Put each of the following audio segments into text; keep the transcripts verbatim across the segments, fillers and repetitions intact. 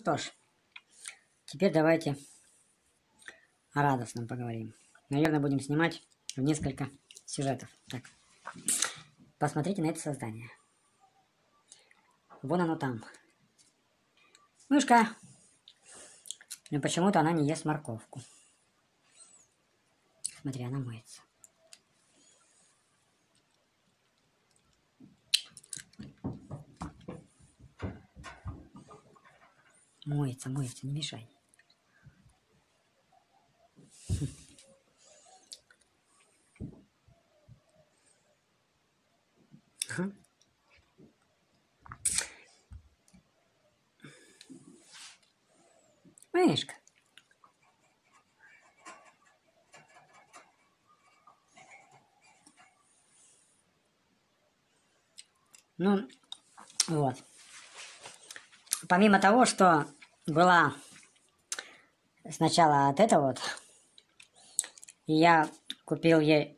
что ж, теперь давайте о радостном поговорим. Наверное, будем снимать в несколько сюжетов. Так, посмотрите на это создание. Вон оно там. Мышка. Но почему-то она не ест морковку. Смотри, она моется. Моется, моется, не мешай. Мышка. Ну, вот. Помимо того, что была сначала от этого вот, и я купил ей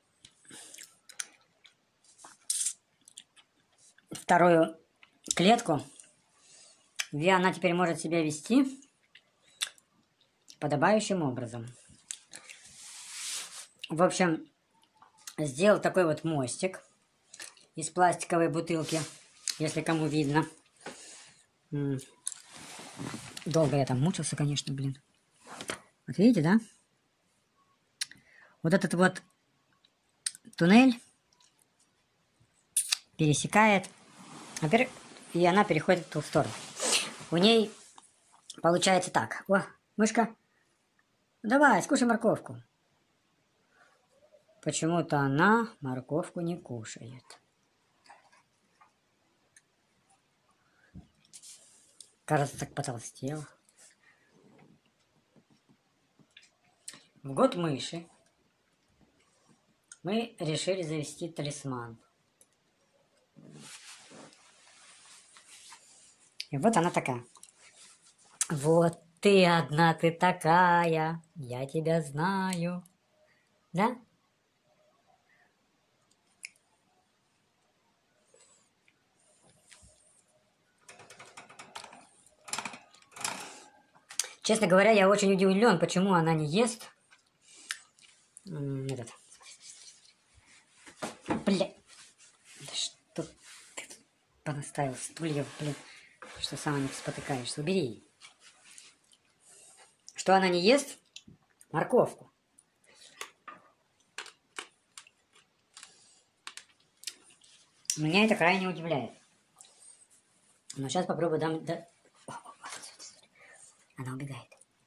вторую клетку, где она теперь может себя вести подобающим образом. В общем, сделал такой вот мостик из пластиковой бутылки, если кому видно. Долго я там мучился, конечно, блин. Вот видите, да? Вот этот вот туннель пересекает, и она переходит в ту сторону. У ней получается так. О, мышка, давай, скушай морковку. Почему-то она морковку не кушает. Кажется, так потолстела. В год мыши мы решили завести талисман. И вот она такая. Вот ты одна, ты такая, я тебя знаю. Да? Честно говоря, я очень удивлен, почему она не ест этот. Бля. Да что ты понаставил стульев, блин, что сама не спотыкаешься. Убери. Что она не ест? Морковку. Меня это крайне удивляет. Но сейчас попробую дам... Да... Она убегает.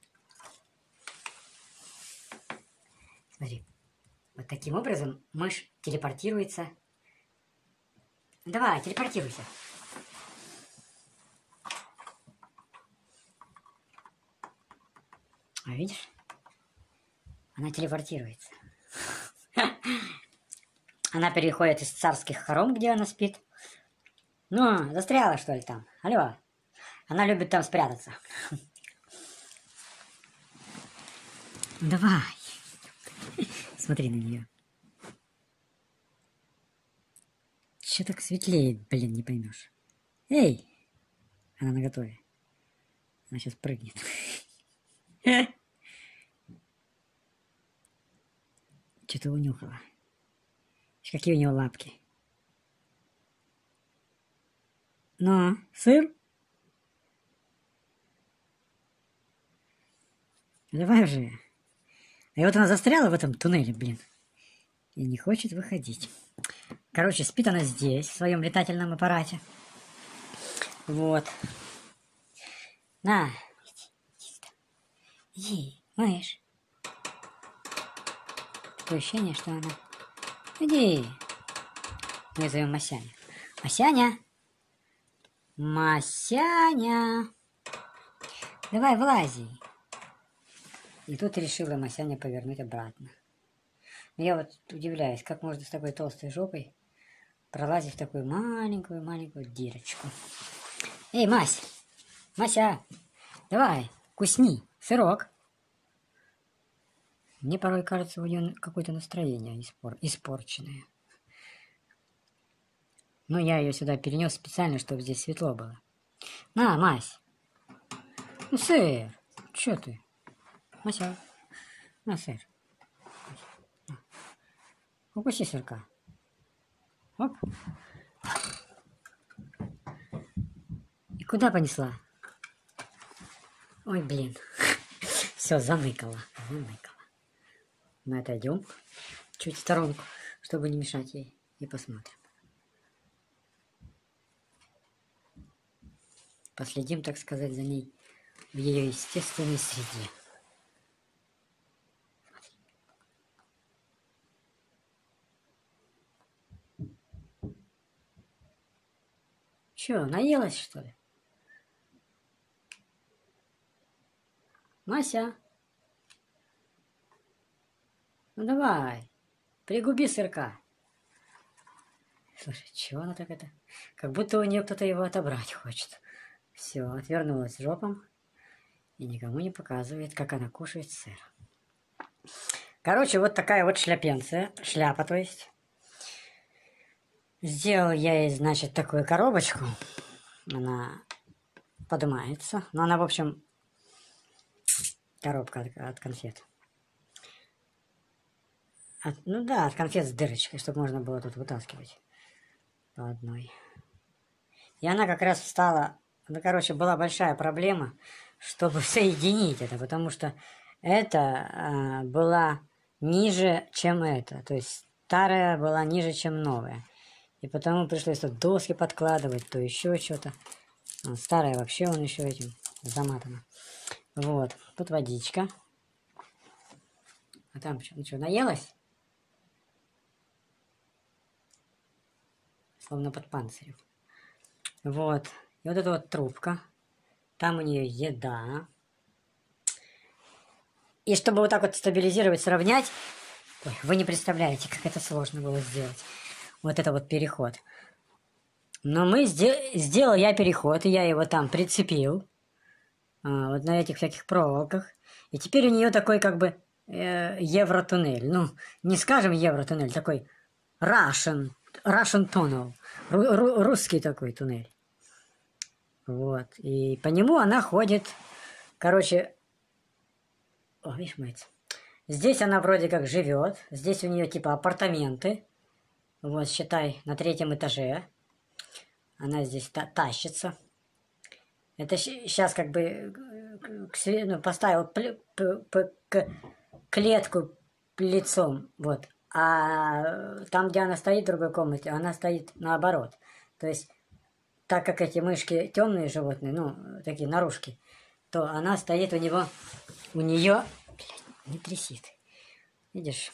Смотри. Вот таким образом мышь телепортируется. Давай, телепортируйся. А видишь? Она телепортируется. Она переходит из царских хором, где она спит. Ну, застряла, что ли, там? Алло. Она любит там спрятаться. Давай. Смотри на нее. Че так светлеет, блин, не поймешь. Эй! Она наготове. Она сейчас прыгнет. Что-то унюхала. Какие у него лапки. Ну, сыр? Давай уже. И вот она застряла в этом туннеле, блин. И не хочет выходить. Короче, спит она здесь, в своем летательном аппарате. Вот. На. Иди, мышь. Такое ощущение, что она... Иди. Мы зовем Масяня. Масяня. Масяня. Давай, вылази. И тут решила Масяня повернуть обратно. Я вот удивляюсь, как можно с такой толстой жопой пролазить в такую маленькую-маленькую дырочку. Эй, Мась! Мася! Давай, кусни сырок. Мне порой кажется, у нее какое-то настроение испор... испорченное. Но я ее сюда перенес специально, чтобы здесь светло было. На, Мась! Ну, сыр. Чё ты? Мася. На, сыр. На. Укуси сырка. Оп. И куда понесла? Ой, блин. Все, заныкала. Заныкала. Мы отойдем чуть в сторонку, чтобы не мешать ей. И посмотрим. Последим, так сказать, за ней в ее естественной среде. Че, наелась, что ли? Мася? Ну давай, пригуби сырка. Слушай, чего она так это? Как будто у нее кто-то его отобрать хочет. Все, отвернулась жопом и никому не показывает, как она кушает сыр. Короче, вот такая вот шляпенция, шляпа, то есть. Сделал я ей, значит, такую коробочку. Она поднимается. Но она, в общем, коробка от, от конфет. От, ну да, от конфет с дырочкой, чтобы можно было тут вытаскивать по одной. И она как раз встала... Ну, короче, была большая проблема, чтобы соединить это, потому что это а, была ниже, чем это. То есть старая была ниже, чем новая. И потому пришлось тут доски подкладывать, то еще что-то. Старая вообще он еще этим заматана. Вот, тут водичка. А там что, ну что, наелась? Словно под панцирем. Вот. И вот эта вот трубка. Там у нее еда. И чтобы вот так вот стабилизировать, сравнять, ой, вы не представляете, как это сложно было сделать. Вот это вот переход. Но мы сдел... сделал я переход, и я его там прицепил. А, вот на этих всяких проволоках. И теперь у нее такой как бы э, евротуннель. Ну, не скажем евротуннель, такой Russian, Russian tunnel. Ру ру русский такой туннель. Вот. И по нему она ходит. Короче... О, видишь, мать. Здесь она вроде как живет. Здесь у нее типа апартаменты. Вот, считай, на третьем этаже. Она здесь та тащится. Это сейчас как бы ну, поставил клетку лицом. Вот. А там, где она стоит в другой комнате, она стоит наоборот. То есть, так как эти мышки темные животные, ну, такие наружки, то она стоит у него, у нее, блядь, не трясит. Видишь?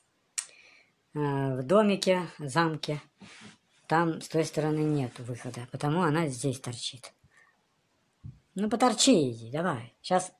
В домике, замке, там с той стороны нет выхода, потому она здесь торчит. Ну, поторчи иди, давай. Сейчас.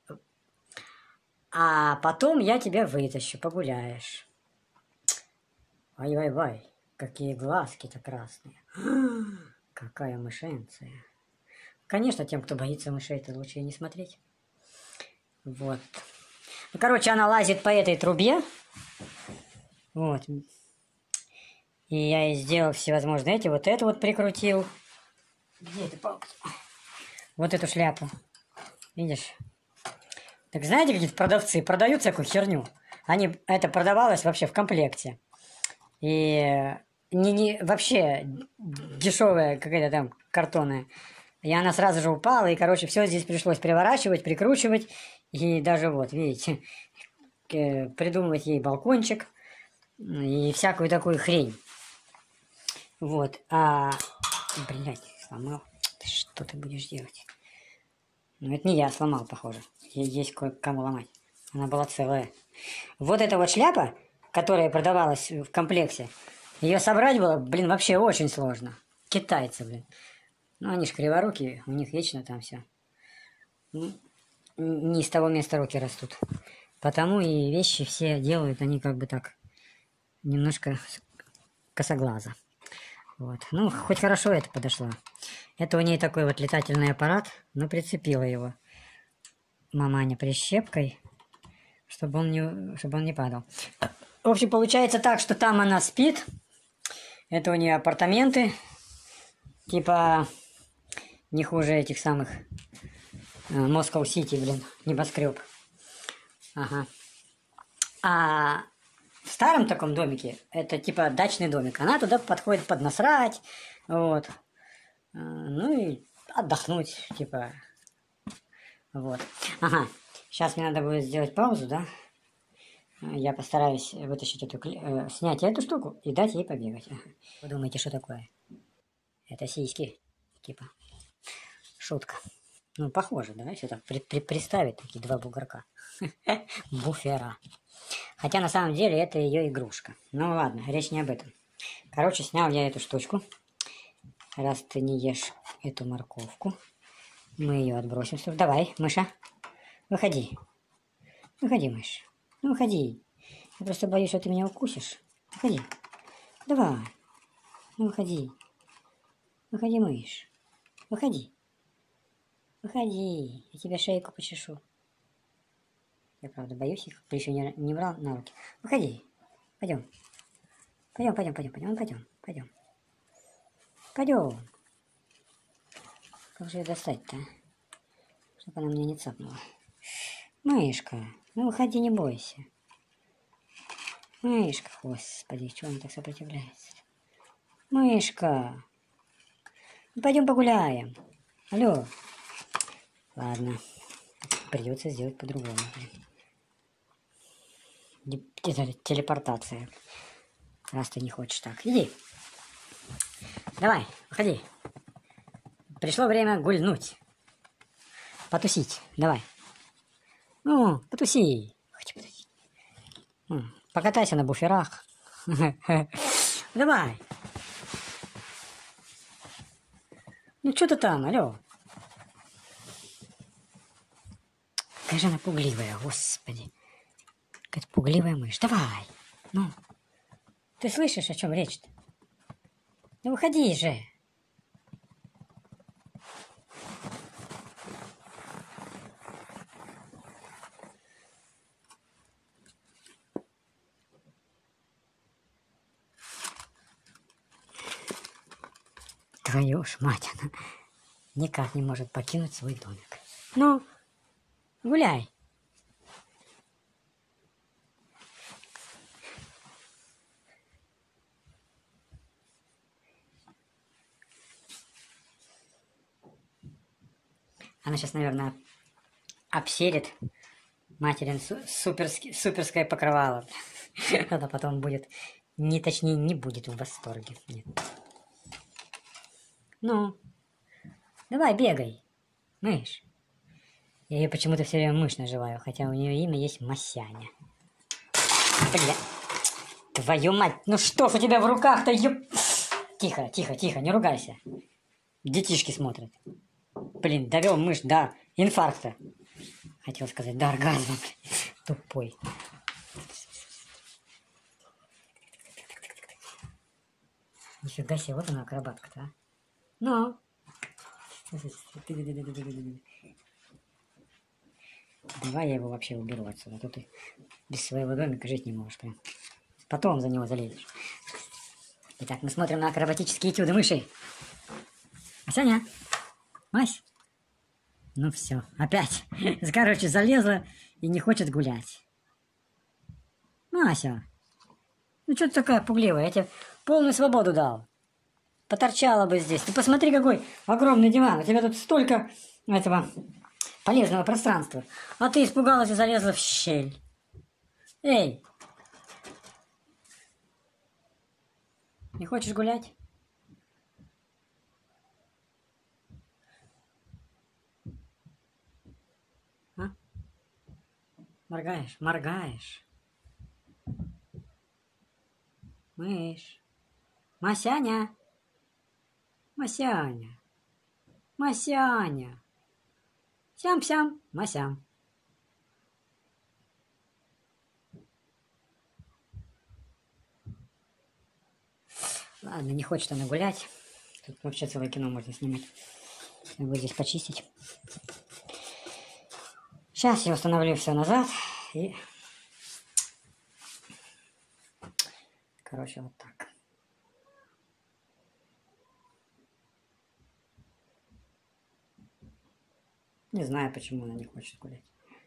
А потом я тебя вытащу, погуляешь. Ай-вай-вай, какие глазки-то красные. Какая мышенция. Конечно, тем, кто боится мышей, это лучше и не смотреть. Вот. Ну, короче, она лазит по этой трубе. Вот. И я ей сделал всевозможные эти. Вот это вот прикрутил. Где эта палка? Вот эту шляпу. Видишь? Так знаете, какие-то продавцы продают всякую херню. Они, это продавалось вообще в комплекте. И не, не, вообще дешевая какая-то там картонная. И она сразу же упала. И, короче, все здесь пришлось переворачивать, прикручивать. И даже вот, видите, придумывать ей балкончик. И всякую такую хрень. Вот. А... Блядь, сломал. Ты что ты будешь делать? Ну, это не я сломал, похоже. Есть кое-кому ломать. Она была целая. Вот эта вот шляпа, которая продавалась в комплекте, ее собрать было, блин, вообще очень сложно. Китайцы, блин. Ну, они ж криворукие, у них вечно там все. Не с того места руки растут. Потому и вещи все делают, они как бы так, немножко косоглазо. Вот. Ну, хоть хорошо это подошло. Это у ней такой вот летательный аппарат, но прицепила его маманя прищепкой, чтобы он не, чтобы он не падал. В общем, получается так, что там она спит. Это у нее апартаменты. Типа не хуже этих самых Москва-Сити, блин, небоскреб. Ага. А в старом таком домике, это типа дачный домик, она туда подходит поднасрать, вот. Ну и отдохнуть, типа. Вот. Ага. Сейчас мне надо будет сделать паузу, да? Я постараюсь вытащить эту, э, снять эту штуку и дать ей побегать. Ага. Вы думаете, что такое? Это сиськи, типа. Шутка. Ну, похоже, давай все так при при представить такие два бугорка. Буфера. Хотя на самом деле это ее игрушка. Ну ладно, речь не об этом. Короче, снял я эту штучку. Раз ты не ешь эту морковку, мы ее отбросим. Давай, мыша, выходи. Выходи, мышь. Ну, выходи. Я просто боюсь, что ты меня укусишь. Выходи. Давай. Ну, выходи. Выходи, мышь. Выходи. Выходи. Я тебе шейку почешу. Я, правда, боюсь их. Ты еще не, не брал на руки. Выходи. Пойдем. Пойдем, пойдем, пойдем, пойдем, пойдем, пойдем. Пойдем. Как же ее достать-то, а? Чтобы она меня не цапнула. Мышка, ну выходи, не бойся. Мышка, господи, чего она так сопротивляется? Мышка. Ну, пойдем погуляем. Алло. Ладно. Придется сделать по-другому. Телепортация. Раз ты не хочешь так. Иди. Давай, выходи. Пришло время гульнуть. Потусить. Давай. Ну, потуси. Хочу потусить. Покатайся на буферах. Давай. Ну, что ты там, алло? Какая же она пугливая, господи. Какая пугливая мышь. Давай. Ну. Ты слышишь, о чем речь-то? Ну, выходи же. Твою ж мать, она никак не может покинуть свой домик. Ну, гуляй. Она сейчас, наверное, обсерит материн су суперски суперское покрывало. Она потом будет, не точнее, не будет в восторге. Нет. Ну, давай, бегай, мышь. Я ее почему-то все время мышь наживаю, хотя у нее имя есть Масяня. Бля, твою мать, ну что ж у тебя в руках-то, ёп... Тихо, тихо, тихо, не ругайся. Детишки смотрят. Блин, довел мышь до инфаркта. Хотел сказать, до оргазма. Тупой. Нифига себе, вот она акробатка-то, а. Ну. Давай я его вообще уберу отсюда. Тут ты без своего домика жить не можешь прям. Потом за него залезешь. Итак, мы смотрим на акробатические этюды мыши. Масяня. Мась. Ну все, опять. Короче, залезла и не хочет гулять. Мася. Ну что ты такая пугливая? Я тебе полную свободу дал. Поторчала бы здесь. Ты посмотри, какой огромный диван. У тебя тут столько этого полезного пространства. А ты испугалась и залезла в щель. Эй! Не хочешь гулять? А? Моргаешь? Моргаешь. Мышь. Масяня. Масяня. Масяня. Сям-сям, Масям. Ладно, не хочет она гулять. Тут вообще целое кино можно снимать. Надо здесь почистить. Сейчас я установлю все назад. И... Короче, вот так. Не знаю, почему она не хочет гулять.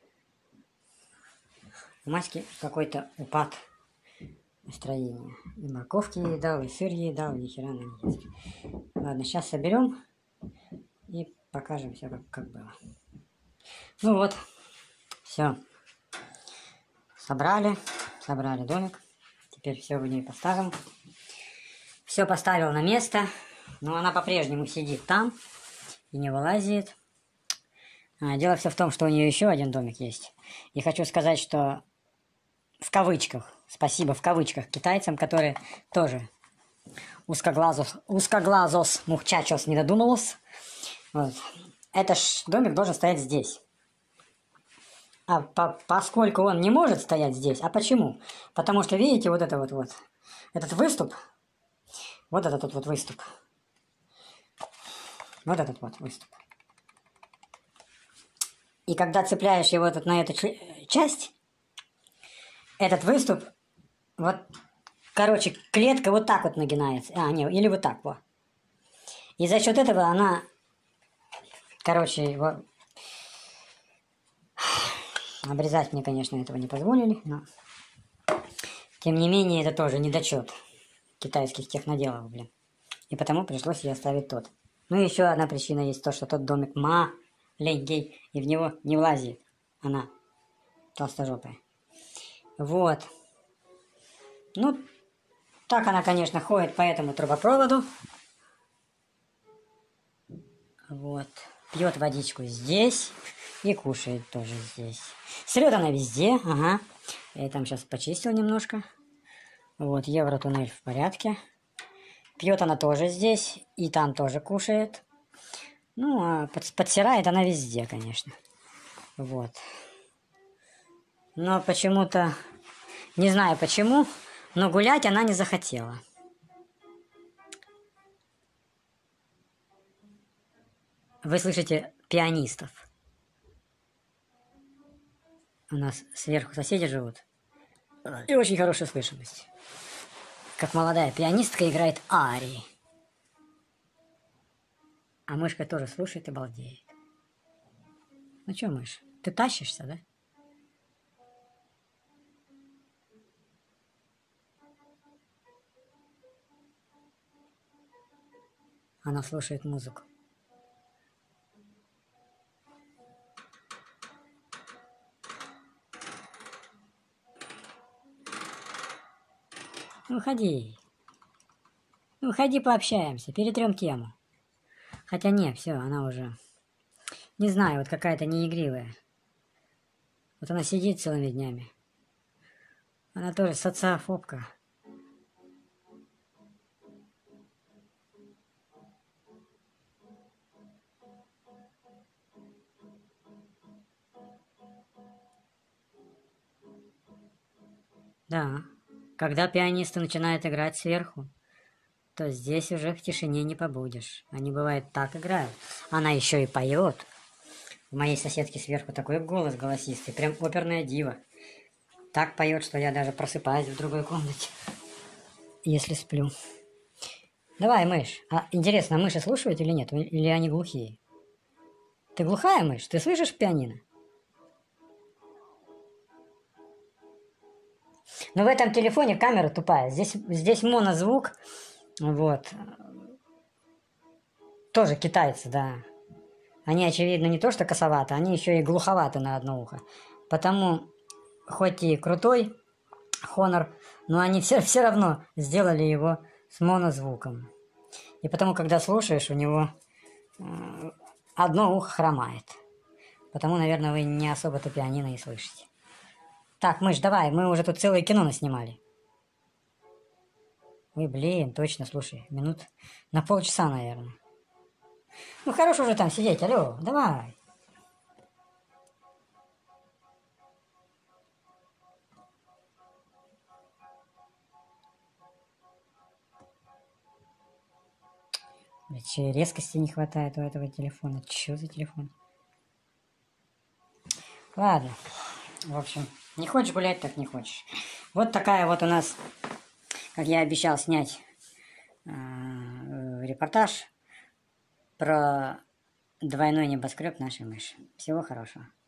У Маськи какой-то упад настроения. И морковки ей дал, и сыр ей дал, ни хера она не ест. Ладно, сейчас соберем и покажем все, как, как было. Ну вот, все. Собрали, собрали домик. Теперь все в ней поставим. Все поставил на место, но она по-прежнему сидит там и не вылазит. А, дело все в том, что у нее еще один домик есть. И хочу сказать, что в кавычках, спасибо в кавычках китайцам, которые тоже узкоглазос, узкоглазос мухчачос не додумалось. Вот. Этот домик должен стоять здесь. А по поскольку он не может стоять здесь, а почему? Потому что, видите, вот это вот, вот этот выступ, вот этот вот, вот выступ, вот этот вот выступ. И когда цепляешь его вот на эту часть, этот выступ, вот, короче, клетка вот так вот нагинается. А, не, или вот так вот. И за счет этого она, короче, его... Обрезать мне, конечно, этого не позволили, но... Тем не менее, это тоже недочет китайских техноделов, блин. И потому пришлось ей оставить тот. Ну и еще одна причина есть то, что тот домик маленький, и в него не влазит она, толстожопая. Вот. Ну, так она, конечно, ходит по этому трубопроводу. Вот. Пьет водичку здесь и кушает тоже здесь. Срет она везде, ага. Я там сейчас почистил немножко. Вот, Евротуннель в порядке. Пьет она тоже здесь, и там тоже кушает. Ну, а подсирает она везде, конечно. Вот. Но почему-то, не знаю почему, но гулять она не захотела. Вы слышите пианистов? У нас сверху соседи живут. И очень хорошая слышимость. Как молодая пианистка играет арии. А мышка тоже слушает и балдеет. Ну что, мышь, ты тащишься, да? Она слушает музыку. Ну, ходи. Ну, ходи, пообщаемся, перетрем тему. Хотя не, все, она уже... Не знаю, вот какая-то неигривая. Вот она сидит целыми днями. Она тоже социофобка. Да, когда пианисты начинают играть сверху, то здесь уже в тишине не побудешь. Они, бывает, так играют. Она еще и поет. У моей соседки сверху такой голос голосистый, прям оперная дива. Так поет, что я даже просыпаюсь в другой комнате, если сплю. Давай, мышь. А интересно, мыши слушают или нет? Или они глухие? Ты глухая, мышь? Ты слышишь пианино? Но в этом телефоне камера тупая. Здесь, здесь монозвук. Вот. Тоже китайцы, да. Они, очевидно, не то что косоваты, они еще и глуховаты на одно ухо. Потому, хоть и крутой Honor, но они все, все равно сделали его с монозвуком. И потому, когда слушаешь, у него э, одно ухо хромает. Потому, наверное, вы не особо-то пианино и слышите. Так, мышь, давай, мы уже тут целое кино наснимали. Ой, блин, точно, слушай, минут на полчаса, наверное. Ну, хорош уже там сидеть, алло, давай. Че, резкости не хватает у этого телефона. Че за телефон? Ладно. В общем, не хочешь гулять, так не хочешь. Вот такая вот у нас, как я обещал снять э, репортаж про двойной небоскреб нашей мыши. Всего хорошего.